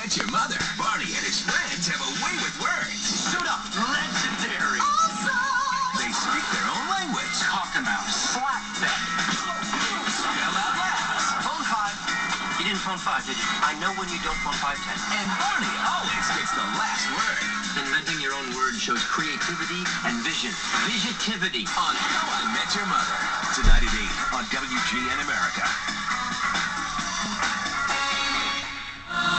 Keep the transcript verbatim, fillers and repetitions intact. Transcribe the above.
Met Your Mother, Barney and his friends have a way with words. Suit up, legendary. Awesome! They speak their own language. Cockamouse, flatbed. Spell out loud. Phone five. You didn't phone five, did you? I know when you don't phone five ten. And Barney always gets the last word. Inventing your own word shows creativity and vision. Visitivity. On How I Met Your Mother. Tonight at eight on W G N America.